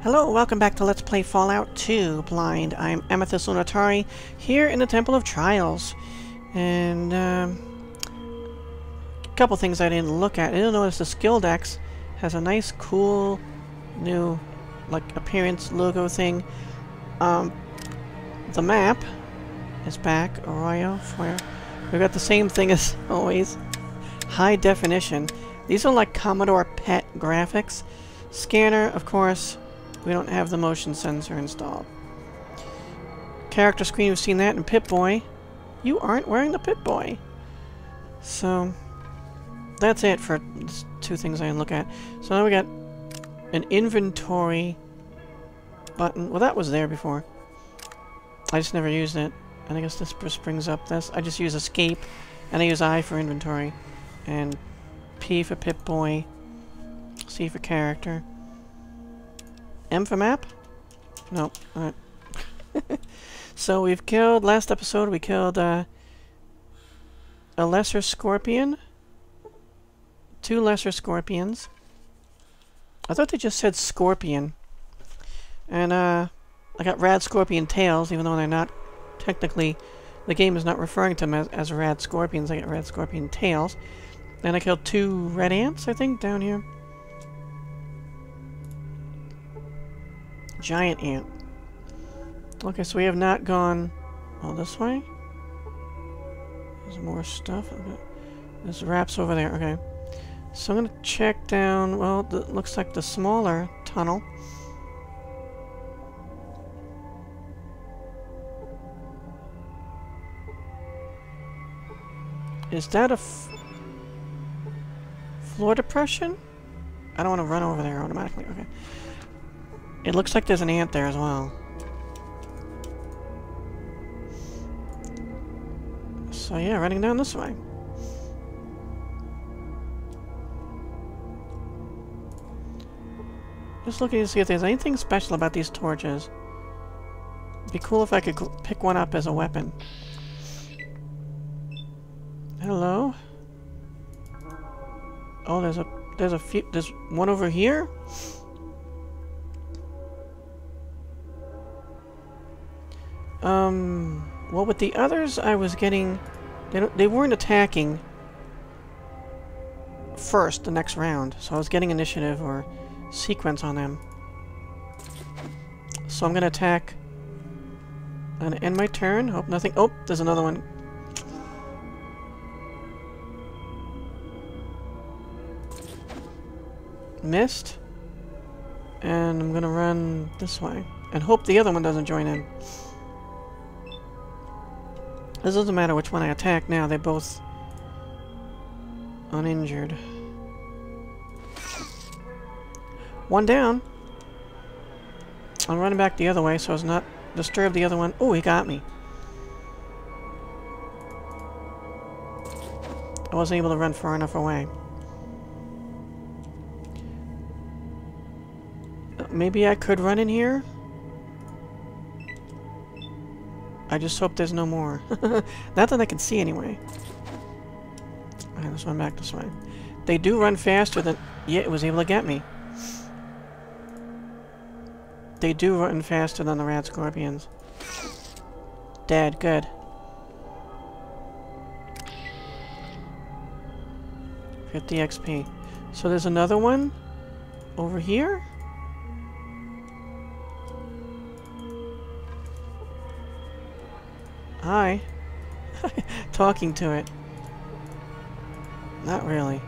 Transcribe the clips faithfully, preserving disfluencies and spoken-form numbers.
Hello, welcome back to Let's Play Fallout two Blind. I'm Amethyst Lunatari here in the Temple of Trials. And, um... a couple things I didn't look at. I didn't notice the skill dex has a nice, cool, new, like, appearance logo thing. Um, the map is back. Arroyo, where we got the same thing as always. High definition. These are like Commodore PET graphics. Scanner, of course. We don't have the motion sensor installed. Character screen, we've seen that. And Pip-Boy, you aren't wearing the Pip-Boy. So, that's it for two things I can look at. So now we got an inventory button. Well, that was there before. I just never used it. And I guess this just brings up this. I just use escape, and I use I for inventory, and P for Pip-Boy, C for character. M for map? Nope. Alright. So we've killed, last episode we killed uh, a lesser scorpion. Two lesser scorpions. I thought they just said scorpion. And uh, I got rad scorpion tails, even though they're not technically, the game is not referring to them as, as rad scorpions. I got rad scorpion tails. And I killed two red ants, I think, down here. Giant ant. Okay, so we have not gone... Oh, this way? There's more stuff. Okay. There's wraps over there. Okay. So I'm going to check down... Well, it looks like the smaller tunnel. Is that a f floor depression? I don't want to run over there automatically. Okay. It looks like there's an ant there as well. So yeah, running down this way. Just looking to see if there's anything special about these torches. It'd be cool if I could pick one up as a weapon. Hello? Oh, there's a there's a few there's one over here? Um, well, with the others, I was getting... They, don't, they weren't attacking first, the next round. So I was getting initiative or sequence on them. So I'm going to attack... I'm going to end my turn. Hope nothing... Oh, there's another one. Missed. And I'm going to run this way. And hope the other one doesn't join in. This doesn't matter which one I attack now, they're both uninjured. One down. I'm running back the other way so as not disturb the other one. Oh, he got me. I wasn't able to run far enough away. Maybe I could run in here? I just hope there's no more. Not that I can see anyway. Alright, let's run back this way. They do run faster than... Yeah, it was able to get me. They do run faster than the rad scorpions. Dead, good. fifty X P. So there's another one over here? Hi. Talking to it. Not really.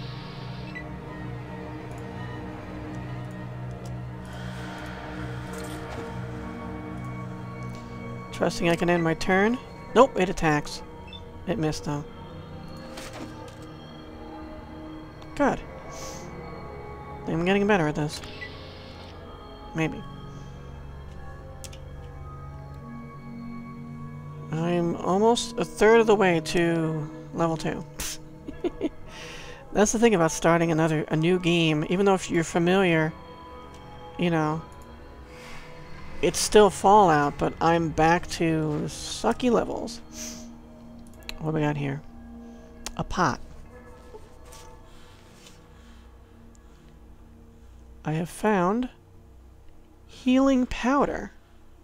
Trusting I can end my turn. Nope, it attacks. It missed though. Good. I'm getting better at this. Maybe. I'm almost a third of the way to level two. That's the thing about starting another a new game. Even though if you're familiar, you know, it's still Fallout, but I'm back to sucky levels. What do we got here? A pot. I have found healing powder.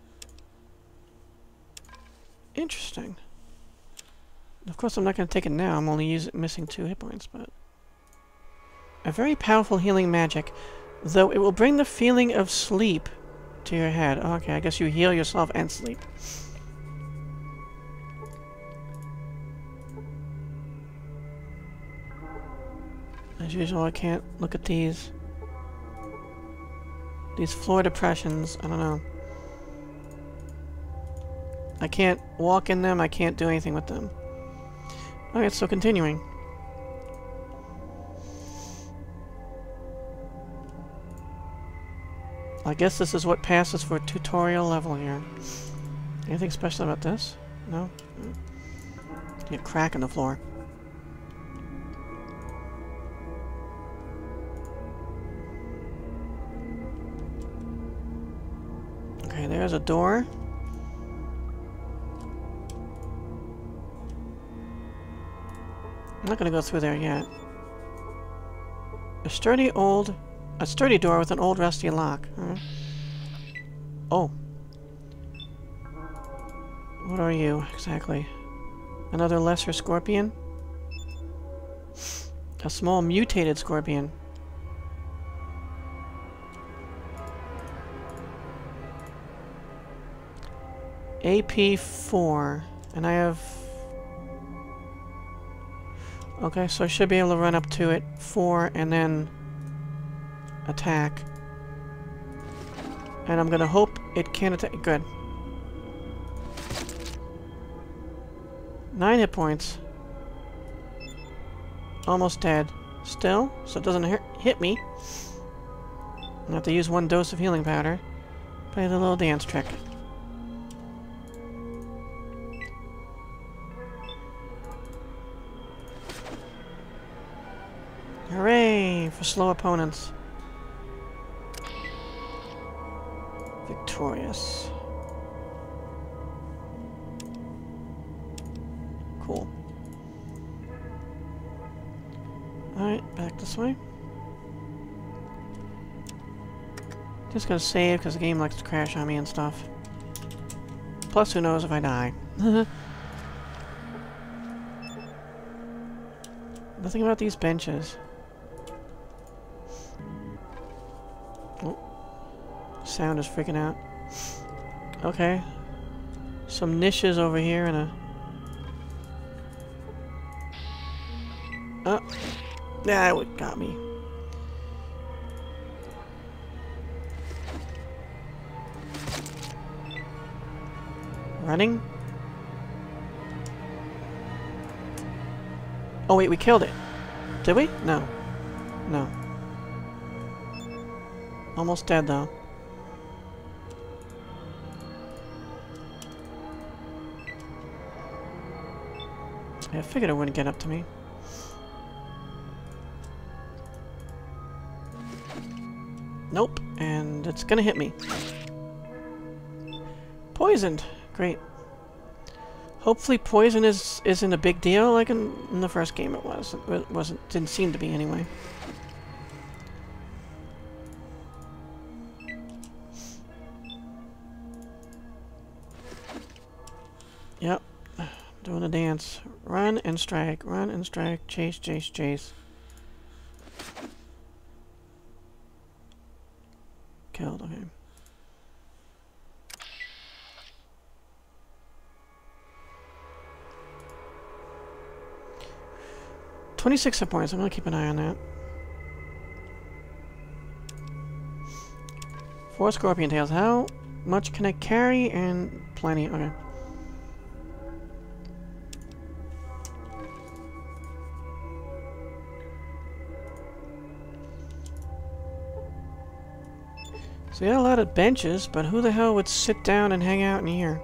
Interesting. Of course, I'm not going to take it now. I'm only using, missing two hit points, but... A very powerful healing magic, though it will bring the feeling of sleep to your head. Okay, I guess you heal yourself and sleep. As usual, I can't look at these. These floor depressions, I don't know. I can't walk in them, I can't do anything with them. Alright, so continuing. I guess this is what passes for a tutorial level here. Anything special about this? No? Mm. A crack in the floor. Okay, there's a door. I'm not gonna go through there yet. A sturdy old... A sturdy door with an old rusty lock. Huh? Oh. What are you, exactly? Another lesser scorpion? A small mutated scorpion. A P four. And I have... Okay, so I should be able to run up to it. Four, and then... attack. And I'm gonna hope it can attack. Good. Nine hit points. Almost dead. Still, so it doesn't hit, hit me. I have to use one dose of healing powder. Play the little dance trick. Hooray for slow opponents. Victorious. Cool. Alright, back this way. Just gonna save because the game likes to crash on me and stuff. Plus, who knows if I die. Nothing about these benches. Oh. Sound is freaking out. Okay. Some niches over here and a... Oh. Yeah, it got me. Running? Oh wait, we killed it. Did we? No. No. Almost dead though. I figured it wouldn't get up to me. Nope, and it's gonna hit me. Poisoned! Great. Hopefully poison is, isn't a big deal like in, in the first game it was. It wasn't, didn't seem to be anyway. Yep. Doing a dance. Run and strike, run and strike, chase, chase, chase. Killed, okay. twenty-six hit points, I'm gonna keep an eye on that. Four scorpion tails, how much can I carry? And plenty, okay. So we got a lot of benches, but who the hell would sit down and hang out in here?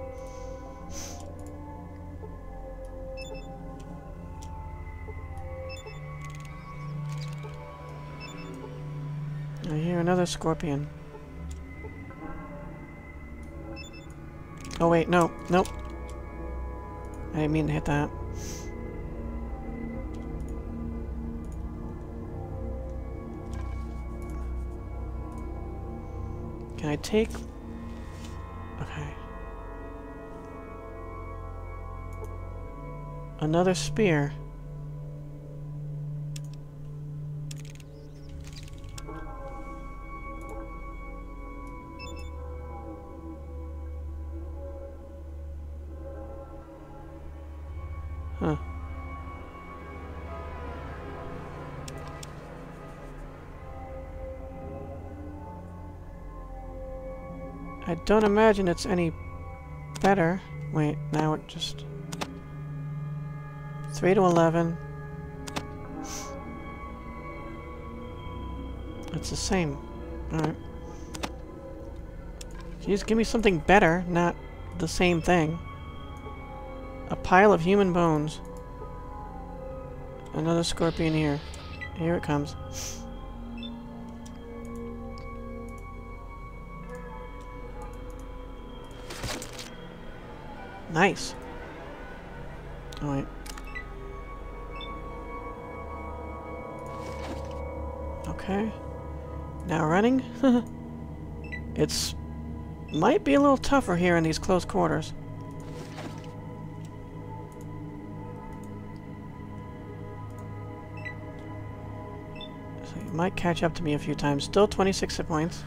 I hear another scorpion. Oh wait, no, nope. I didn't mean to hit that. Can I take... Okay. Another spear. Huh. I don't imagine it's any better. Wait, now it just... three to eleven. It's the same. Alright. Jeez, give me something better, not the same thing. A pile of human bones. Another scorpion here. Here it comes. Nice. Alright. Okay. Now running? It's... might be a little tougher here in these close quarters. So you might catch up to me a few times. Still twenty-six hit points.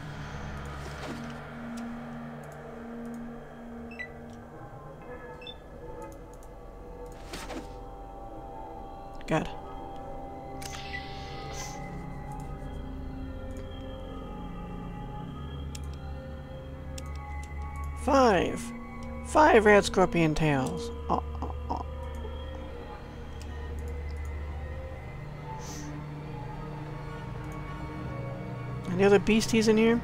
Good. Five. Five red scorpion tails. Oh, oh, oh. Any other beasties in here?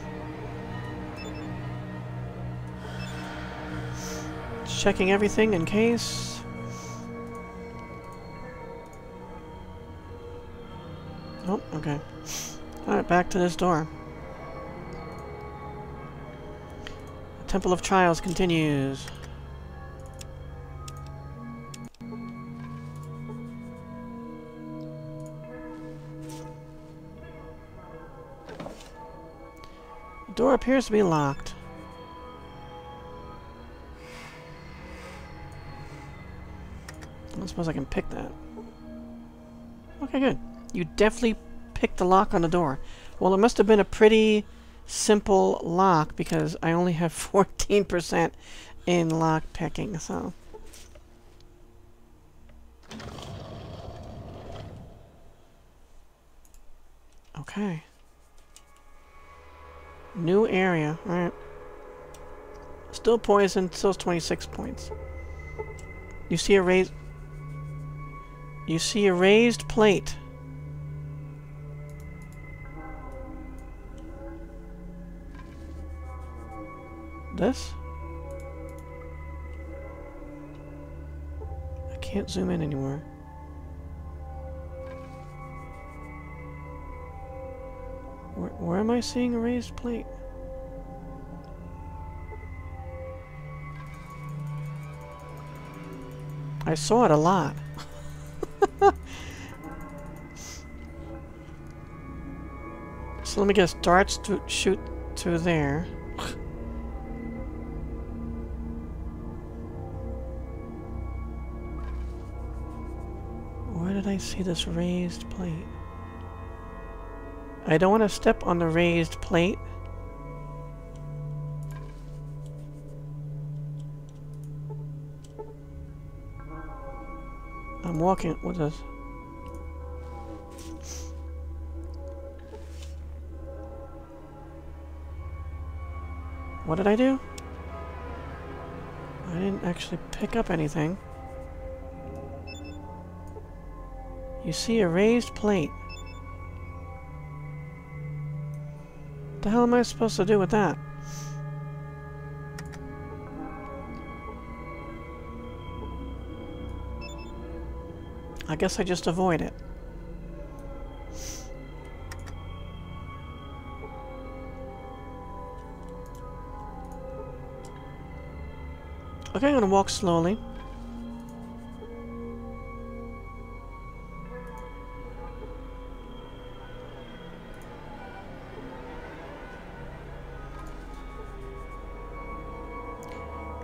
Just checking everything in case. Oh, okay. Alright, back to this door. The Temple of Trials continues. The door appears to be locked. I don't suppose I can pick that. Okay, good. You definitely picked the lock on the door. Well, it must have been a pretty simple lock because I only have fourteen percent in lock picking, so... Okay. New area. Alright. Still poisoned, still twenty-six points. You see a raised... You see a raised plate. This? I can't zoom in anymore. Where, where am I seeing a raised plate? I saw it a lot. So let me guess, darts to shoot through there. Where did I see this raised plate? I don't want to step on the raised plate. I'm walking with this. What did I do? I didn't actually pick up anything. You see a raised plate. What the hell am I supposed to do with that? I guess I just avoid it. Okay, I'm gonna walk slowly.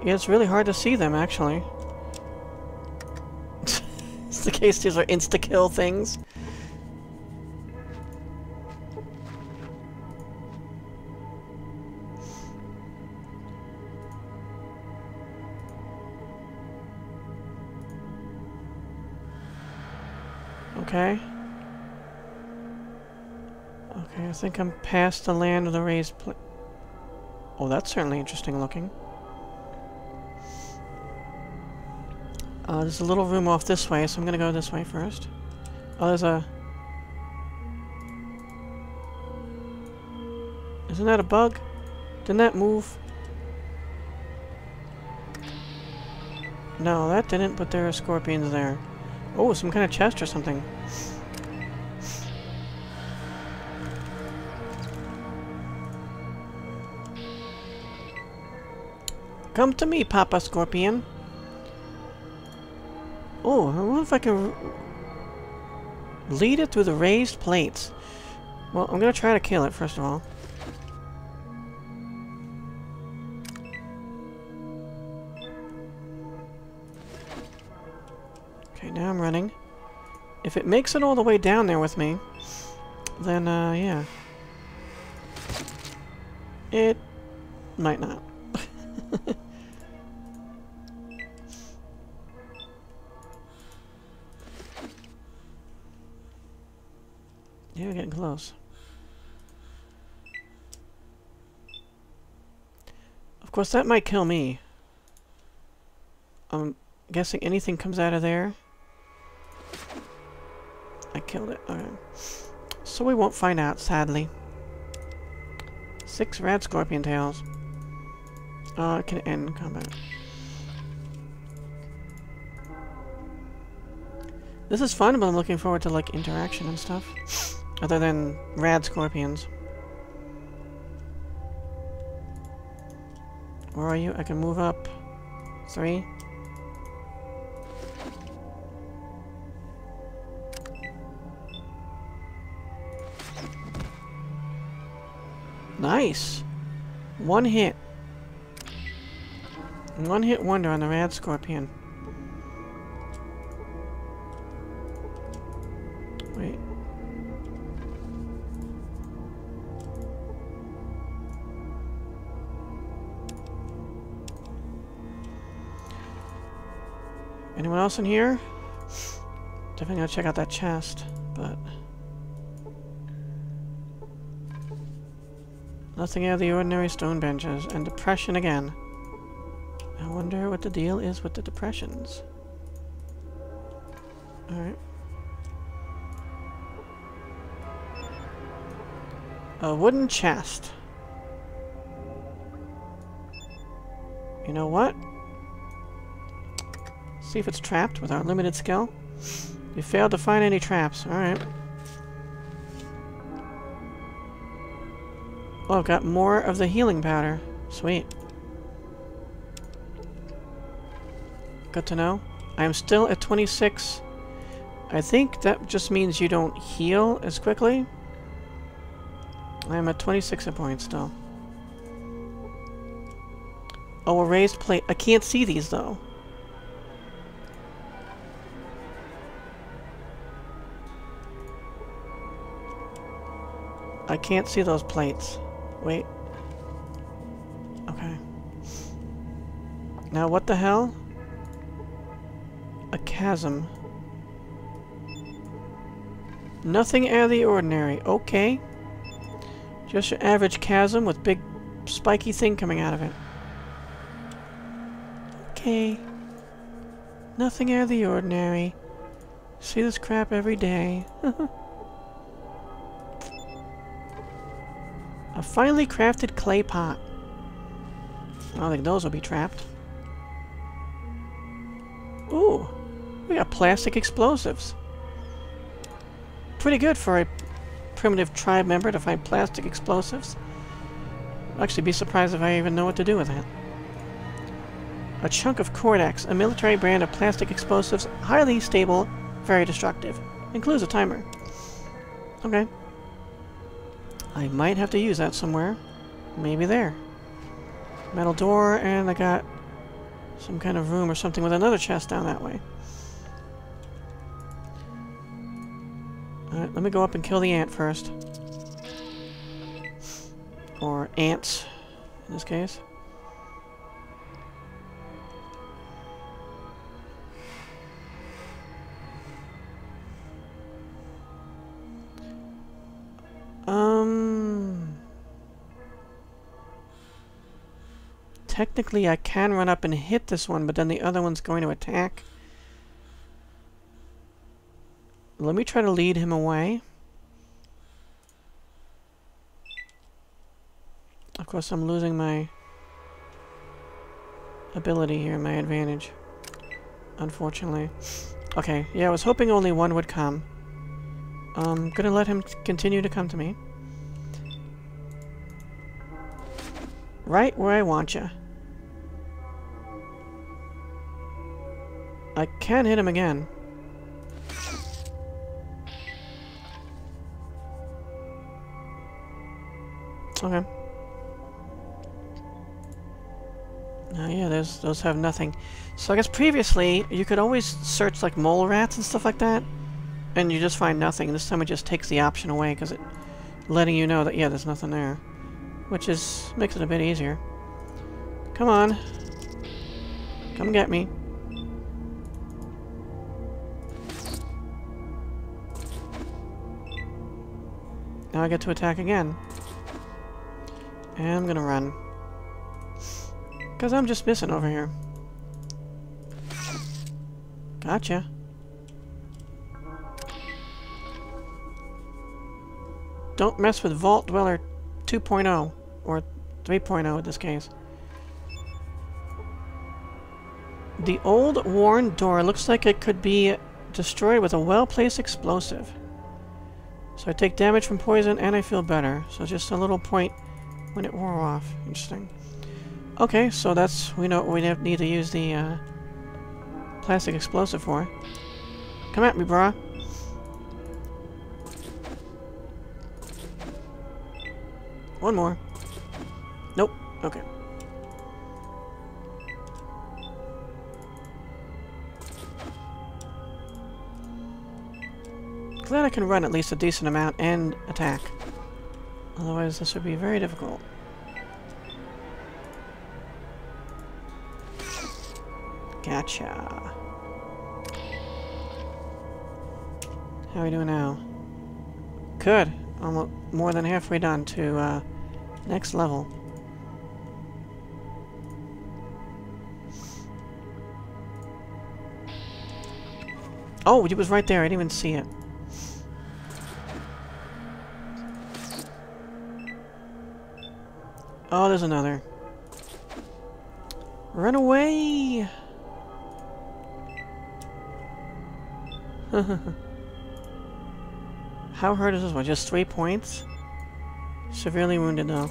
Yeah, it's really hard to see them, actually. It's the case these are insta-kill things. Okay. Okay, I think I'm past the land of the raised pla- Oh, that's certainly interesting looking. Uh, there's a little room off this way, so I'm gonna go this way first. Oh, there's a... Isn't that a bug? Didn't that move? No, that didn't, but there are scorpions there. Oh, some kind of chest or something. Come to me, Papa Scorpion. Oh, I wonder if I can lead it through the raised plates. Well, I'm gonna try to kill it first of all. Okay, now I'm running. If it makes it all the way down there with me, then, uh, yeah. It might not. Yeah, we're getting close. Of course, that might kill me. I'm guessing anything comes out of there. I killed it. Okay. So we won't find out, sadly. Six rad scorpion tails. Uh, it can end combat. This is fun, but I'm looking forward to, like, interaction and stuff. Other than rad scorpions. Where are you? I can move up. Three. Nice! One hit. One hit wonder on the rad scorpion. Wait. Anyone else in here? Definitely gotta check out that chest, but... Nothing out of the ordinary stone benches, and depression again. I wonder what the deal is with the depressions. Alright. A wooden chest. You know what? See if it's trapped with our limited skill. You failed to find any traps. Alright. Oh, I've got more of the healing powder. Sweet. Good to know. I am still at twenty-six. I think that just means you don't heal as quickly. I am at twenty-six hit points still. Oh, a raised plate. I can't see these though. I can't see those plates. Wait. Okay. Now what the hell? A chasm. Nothing out of the ordinary. Okay. Just your average chasm with big spiky thing coming out of it. Okay. Nothing out of the ordinary. See this crap every day. A finely crafted clay pot. I don't think those will be trapped. Ooh. We got plastic explosives. Pretty good for a primitive tribe member to find plastic explosives. I'll actually be surprised if I even know what to do with that. A chunk of Cordex, a military brand of plastic explosives, highly stable, very destructive. Includes a timer. Okay. I might have to use that somewhere. Maybe there. Metal door, and I got some kind of room or something with another chest down that way. Alright, let me go up and kill the ant first. Or ants, in this case. Um... Technically, I can run up and hit this one, but then the other one's going to attack. Let me try to lead him away. Of course, I'm losing my ability here, my advantage. Unfortunately. Okay, yeah, I was hoping only one would come. I'm gonna let him continue to come to me. Right where I want ya. I can hit him again. Okay. Oh yeah, those those have nothing. So I guess previously you could always search like mole rats and stuff like that, and you just find nothing. This time it just takes the option away because it letting you know that yeah, there's nothing there, which is makes it a bit easier. Come on, come get me. Now I get to attack again. And I'm gonna run. Because I'm just missing over here. Gotcha. Don't mess with Vault Dweller two point oh. Or three point oh in this case. The old worn door looks like it could be destroyed with a well-placed explosive. So I take damage from poison and I feel better. So just a little point when it wore off. Interesting. Okay, so that's... we know what we need to use the uh, plastic explosive for. Come at me, brah. One more. Nope. Okay. Glad I can run at least a decent amount and attack. Otherwise, this would be very difficult. Gotcha. How are we doing now? Good. Almost more than halfway done to uh, next level. Oh, it was right there. I didn't even see it. Oh, there's another. Run away! How hurt is this one? Just three points? Severely wounded, though.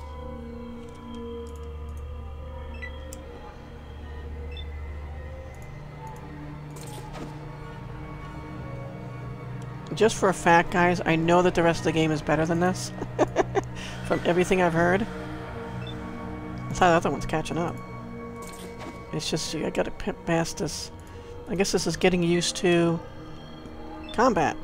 Just for a fact, guys, I know that the rest of the game is better than this. From everything I've heard. That's how the other one's catching up. It's just, I gotta pimp past this. I guess this is getting used to combat.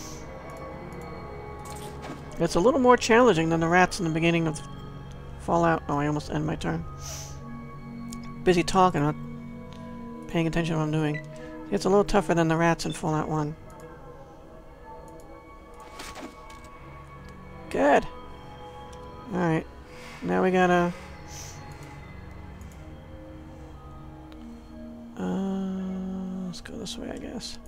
It's a little more challenging than the rats in the beginning of Fallout. Oh, I almost end my turn. Busy talking, not paying attention to what I'm doing. It's a little tougher than the rats in Fallout one. Good. Alright. Now we gotta... Uh, let's go this way, I guess.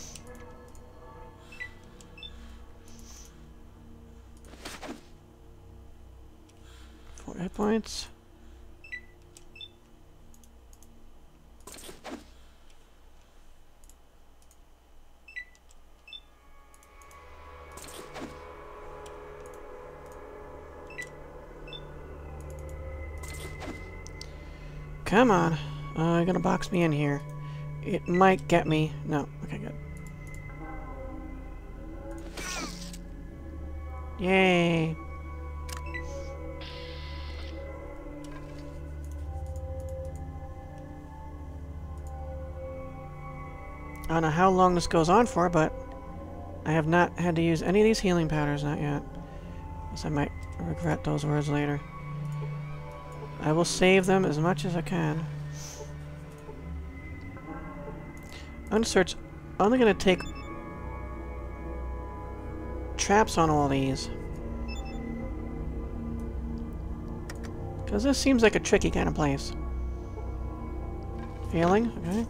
Four hit points. Come on. Uh, you're gonna box me in here. It might get me. No. Okay, good. Yay. I don't know how long this goes on for, but I have not had to use any of these healing powders, not yet. Guess I might regret those words later. I will save them as much as I can. Unsearch. I'm only going to take traps on all these. Because this seems like a tricky kind of place. Failing? Okay.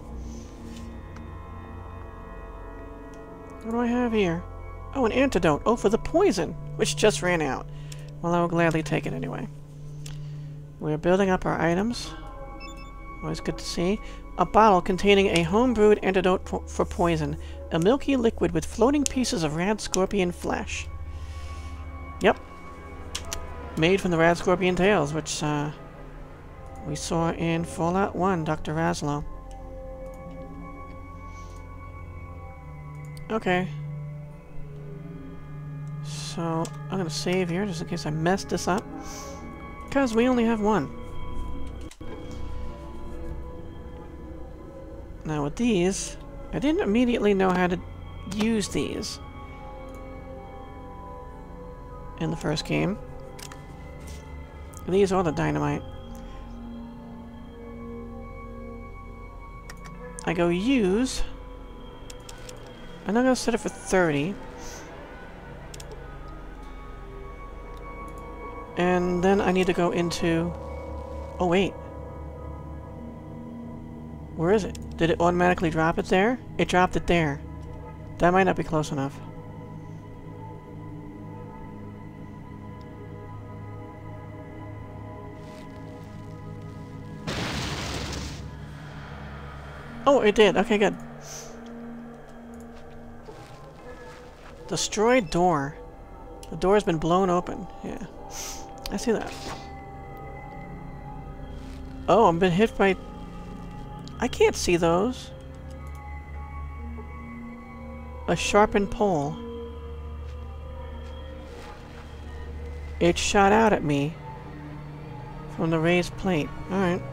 What do I have here? Oh, an antidote. Oh, for the poison, which just ran out. Well, I will gladly take it anyway. We're building up our items. Always good to see. A bottle containing a home-brewed antidote po for poison. A milky liquid with floating pieces of rad scorpion flesh. Yep. Made from the rad scorpion tails, which uh, we saw in Fallout one, Doctor Raslo. Okay. So, I'm gonna save here, just in case I messed this up. Because we only have one. Now with these, I didn't immediately know how to use these in the first game. These are the dynamite. I go use, and I'm going to set it for thirty. And then I need to go into... Oh wait. Where is it? Did it automatically drop it there? It dropped it there. That might not be close enough. Oh, it did. Okay, good. Destroyed door. The door has been blown open. Yeah. I see that. Oh, I've been hit by... I can't see those. A sharpened pole. It shot out at me from the raised plate. Alright.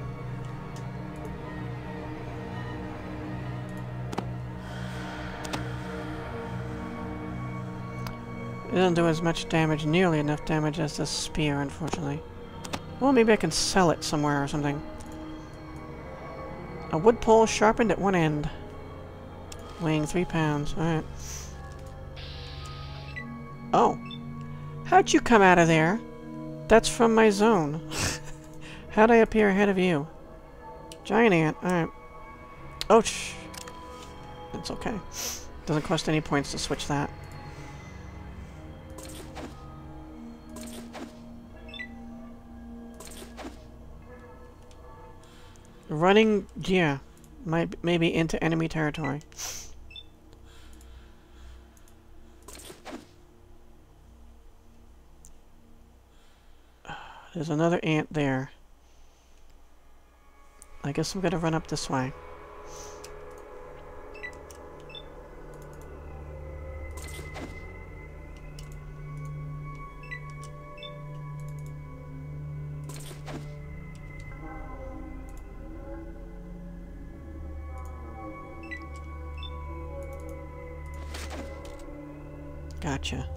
It doesn't do as much damage, nearly enough damage as this spear, unfortunately. Well, maybe I can sell it somewhere or something. A wood pole sharpened at one end. Weighing three pounds. Alright. Oh. How'd you come out of there? That's from my zone. How'd I appear ahead of you? Giant ant. Alright. Oh, shh. It's okay. Doesn't cost any points to switch that. Running, yeah, might maybe into enemy territory. There's another ant there. I guess I'm gonna run up this way. Gotcha.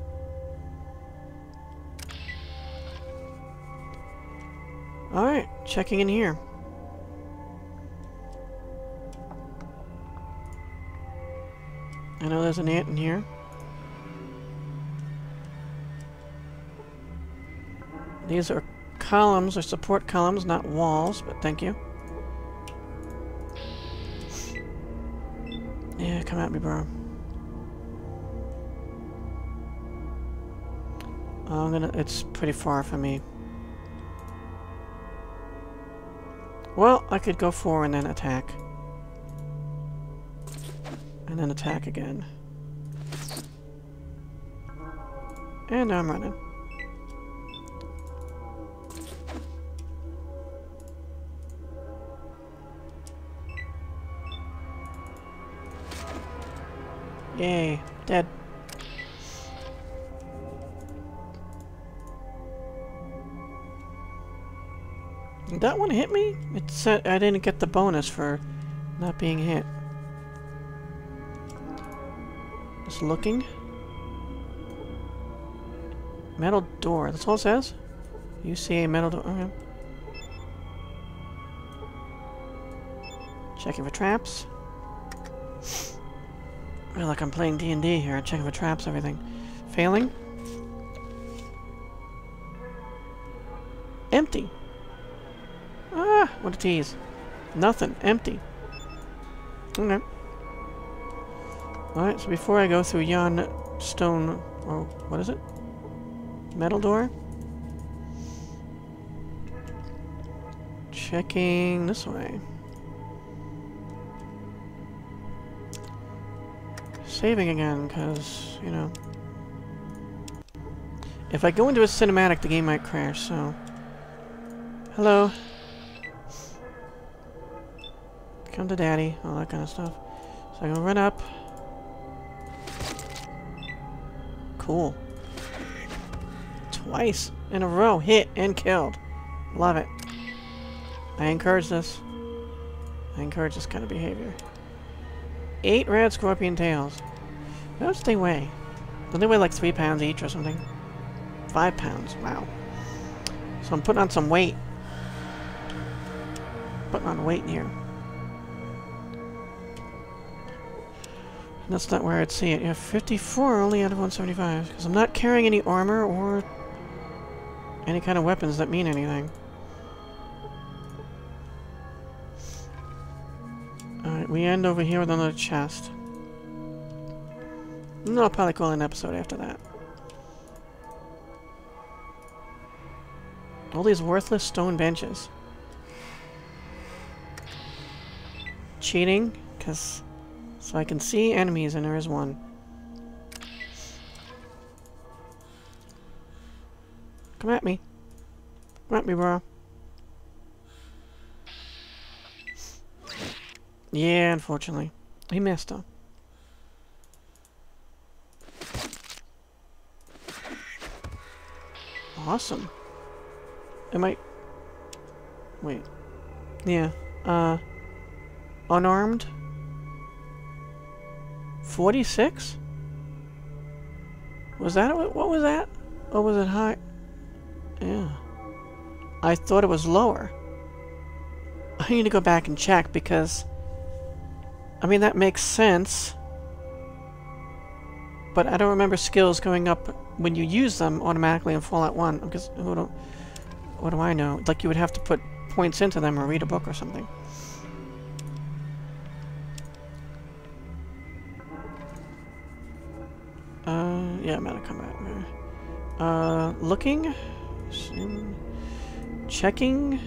Alright, checking in here. I know there's an ant in here. These are columns, or support columns, not walls, but thank you. Yeah, come at me, bro. Oh, I'm gonna... It's pretty far from me. Well, I could go forward and then attack. And then attack again. And now I'm running. Yay, dead. Did that one hit me? It said I didn't get the bonus for not being hit. Just looking. Metal door. That's all it says? You see a metal door. Okay. Checking for traps. I feel like I'm playing D and D here. Checking for traps, everything. Failing. Empty. Ah, what a tease. Nothing. Empty. Okay. Alright, so before I go through yon stone... or what is it? Metal door? Checking this way. Saving again, because, you know... if I go into a cinematic, the game might crash, so... hello. Come to daddy, all that kind of stuff. So I'm gonna run up. Cool. Twice in a row, hit and killed. Love it. I encourage this. I encourage this kind of behavior. Eight red scorpion tails. How much do they weigh? Don't they weigh like three pounds each or something? Five pounds. Wow. So I'm putting on some weight. Putting on weight here. That's not where I'd see it. Yeah, fifty-four only out of one seventy-five. Because I'm not carrying any armor or any kind of weapons that mean anything. Alright, we end over here with another chest. No, I'll probably call it an episode after that. All these worthless stone benches. Cheating, because... so I can see enemies, and there is one. Come at me. Come at me, bro. Yeah, unfortunately. He missed him. Awesome. Am I... wait. Yeah. Uh... Unarmed? forty-six? Was that... what was that? Or was it high? Yeah. I thought it was lower. I need to go back and check because... I mean, that makes sense. But I don't remember skills going up when you use them automatically in Fallout one. Because who don't... what do I know? Like you would have to put points into them or read a book or something. Uh, yeah, I'm out of combat. Uh, looking? Checking?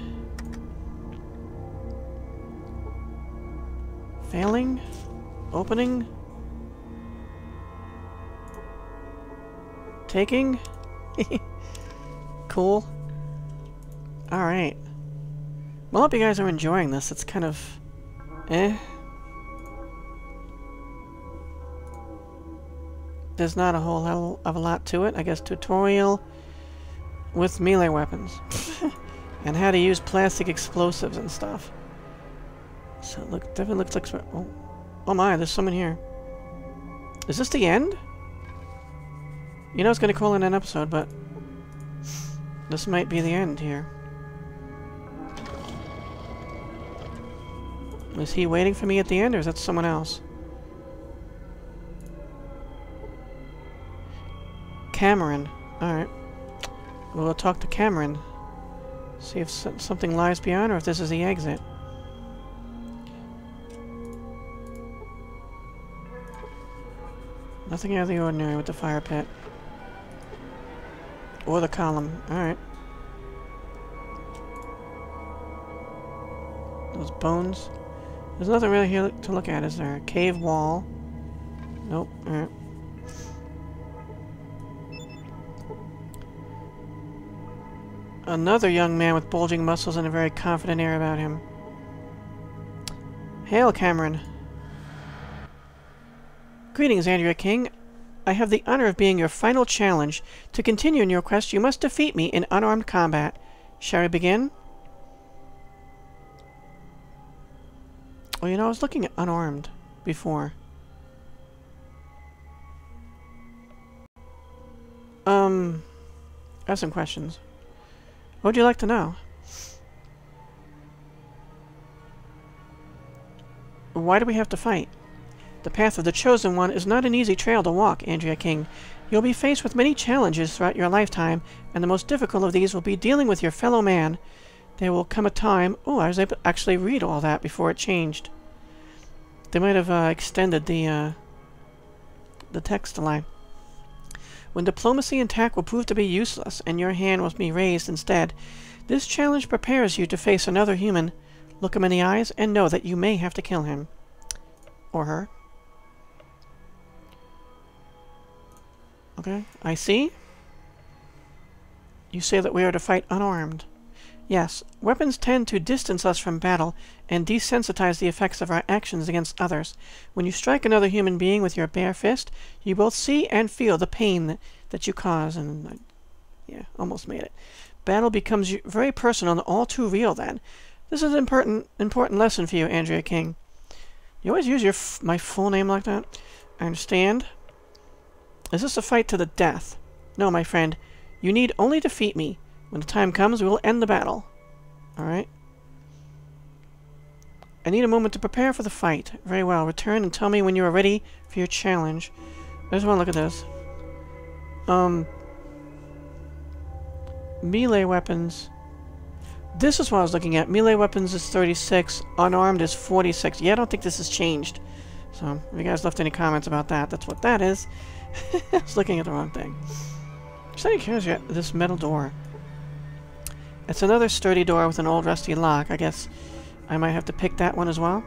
Failing? Opening? Taking? Cool. Alright. Well, I hope you guys are enjoying this. It's kind of... eh. There's not a whole hell of a lot to it. I guess tutorial with melee weapons. And how to use plastic explosives and stuff. So, look, definitely looks like... oh, oh my, there's someone here. Is this the end? You know it's going to call in an episode, but... this might be the end here. Is he waiting for me at the end, or is that someone else? Cameron. Alright. We'll talk to Cameron. See if so something lies beyond, or if this is the exit. Nothing out of the ordinary with the fire pit. Or the column. Alright. Those bones. There's nothing really here to look at, is there? A cave wall. Nope. Alright. Another young man with bulging muscles and a very confident air about him. Hail, Cameron. Greetings, Andrea King. I have the honor of being your final challenge. To continue in your quest, you must defeat me in unarmed combat. Shall we begin? Oh, you know, I was looking at unarmed before. Um, I have some questions. What would you like to know? Why do we have to fight? The path of the Chosen One is not an easy trail to walk, Andrea King. You'll be faced with many challenges throughout your lifetime, and the most difficult of these will be dealing with your fellow man. There will come a time... Oh, I was able to actually read all that before it changed. They might have uh, extended the, uh, the text line. When diplomacy and tact will prove to be useless, and your hand will be raised instead, this challenge prepares you to face another human. Look him in the eyes and know that you may have to kill him. Or her. Okay, I see. You say that we are to fight unarmed. Yes, weapons tend to distance us from battle and desensitize the effects of our actions against others. When you strike another human being with your bare fist, you both see and feel the pain that, that you cause. And uh, yeah, almost made it. Battle becomes very personal and all too real then. This is an important, important lesson for you, Andrea King. You always use your f my full name like that? I understand. Is this a fight to the death? No, my friend. You need only defeat me. When the time comes, we will end the battle. Alright. I need a moment to prepare for the fight. Very well. Return and tell me when you are ready for your challenge. I just want to look at this. Um... Melee weapons. This is what I was looking at. Melee weapons is thirty-six. Unarmed is forty-six. Yeah, I don't think this has changed. So, if you guys left any comments about that, that's what that is. I was looking at the wrong thing. Just out of curiosity, this metal door. It's another sturdy door with an old rusty lock. I guess I might have to pick that one as well.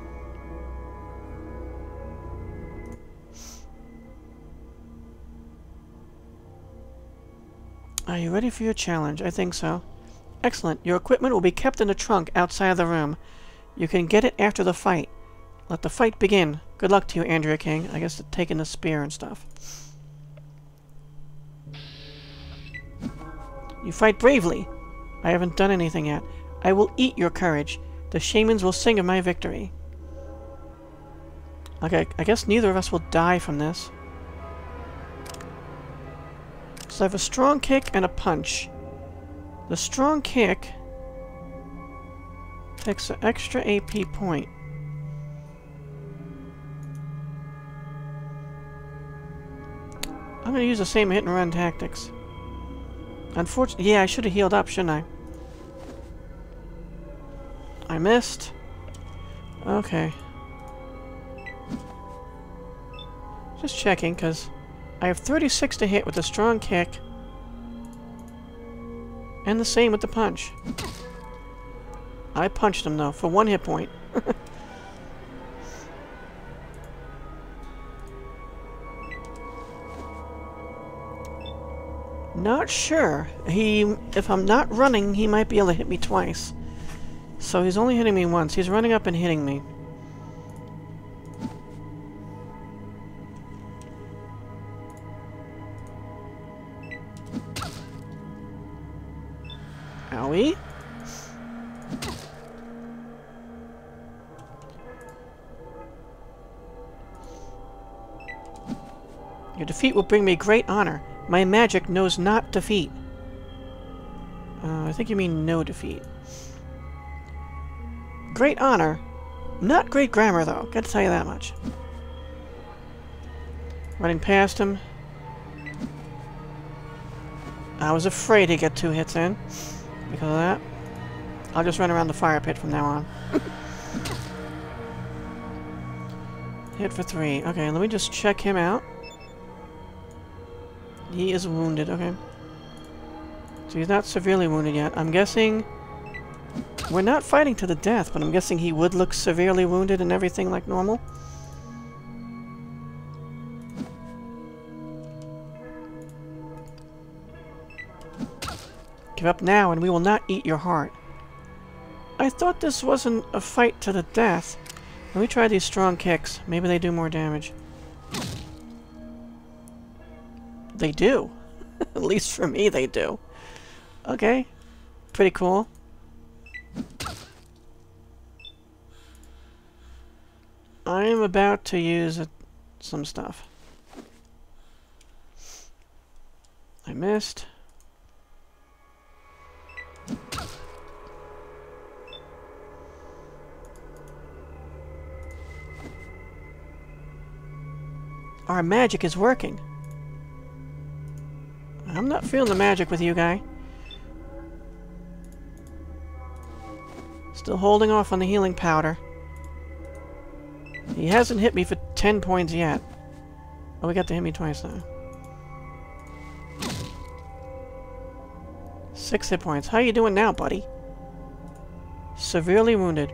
Are you ready for your challenge? I think so. Excellent. Your equipment will be kept in the trunk outside of the room. You can get it after the fight. Let the fight begin. Good luck to you, Andrea King. I guess taking the spear and stuff. You fight bravely. I haven't done anything yet. I will eat your courage. The shamans will sing of my victory. Okay, I guess neither of us will die from this. So I have a strong kick and a punch. The strong kick takes an extra A P point. I'm going to use the same hit and run tactics. Unfortunately, yeah, I should have healed up, shouldn't I? I missed. Okay. Just checking, because I have thirty-six to hit with a strong kick. And the same with the punch. I punched him, though, for one hit point. Not sure. He, if I'm not running, he might be able to hit me twice. So he's only hitting me once. He's running up and hitting me. Owie. Your defeat will bring me great honor. My magic knows not defeat. Uh, I think you mean no defeat. Great honor. Not great grammar, though. Gotta tell you that much. Running past him. I was afraid he'd get two hits in. Because of that. I'll just run around the fire pit from now on. Hit for three. Okay, let me just check him out. He is wounded, okay. So he's not severely wounded yet. I'm guessing... We're not fighting to the death, but I'm guessing he would look severely wounded and everything like normal. Give up now and we will not eat your heart. I thought this wasn't a fight to the death. Let me try these strong kicks. Maybe they do more damage. They do. At least for me, they do. Okay. Pretty cool. I'm about to use uh, some stuff. I missed. Our magic is working. I'm not feeling the magic with you, guy. Still holding off on the healing powder. He hasn't hit me for ten points yet. Oh, we got to hit me twice now. Six hit points. How you doing now, buddy? Severely wounded.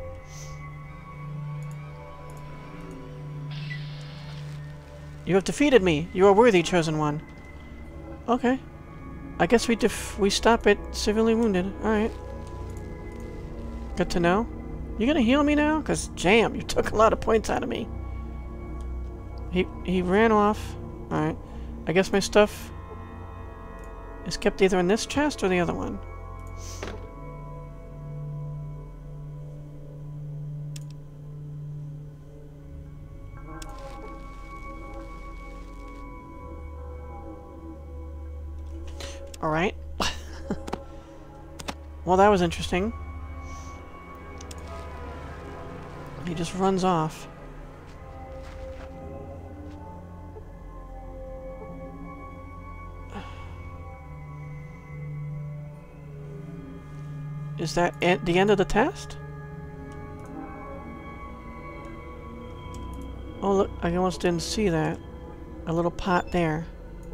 You have defeated me. You are worthy, chosen one. Okay. I guess we def we stop at severely wounded. Alright. Good to know. You gonna heal me now? Cause jam, you took a lot of points out of me. He he ran off. Alright. I guess my stuff is kept either in this chest or the other one. Alright. Well, that was interesting. He just runs off. Is that at the end of the test? Oh, look, I almost didn't see that. A little pot there.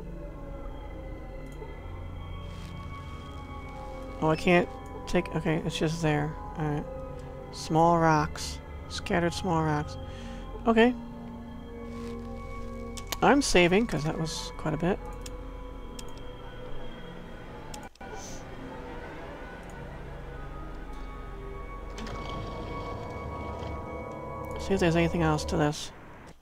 Oh, I can't take... Okay, it's just there. Alright. Small rocks. Scattered small rocks. Okay. I'm saving, because that was quite a bit. See if there's anything else to this.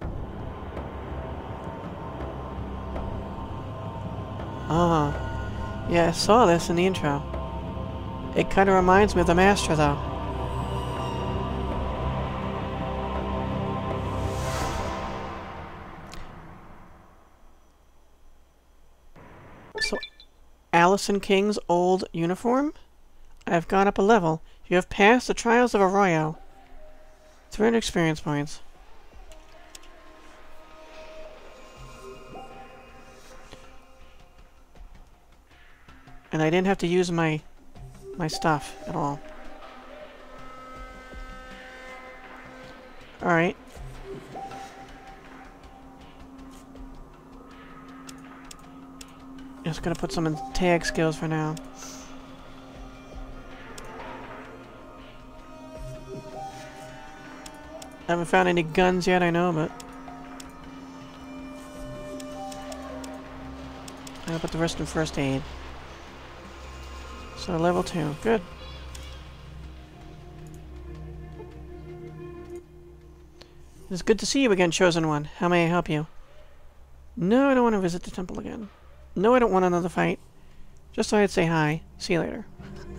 Ah. Yeah, I saw this in the intro. It kind of reminds me of the Master, though. So, Allison King's old uniform? I've gone up a level. You have passed the trials of Arroyo. three hundred experience points. And I didn't have to use my... my stuff at all. Alright. Just gonna put some in tag skills for now. I haven't found any guns yet, I know, but... I'll put the rest in first aid. So, level two. Good. It's good to see you again, Chosen One. How may I help you? No, I don't want to visit the temple again. No, I don't want another fight. Just thought I'd say hi. See you later.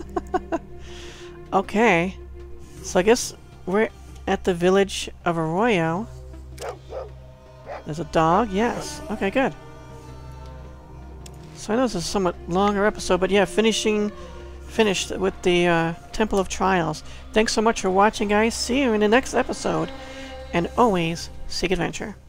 Okay. So I guess we're at the village of Arroyo. There's a dog? Yes. Okay, good. So I know this is a somewhat longer episode, but yeah, finishing... finished with the uh, Temple of Trials. Thanks so much for watching, guys. See you in the next episode. And always, seek adventure.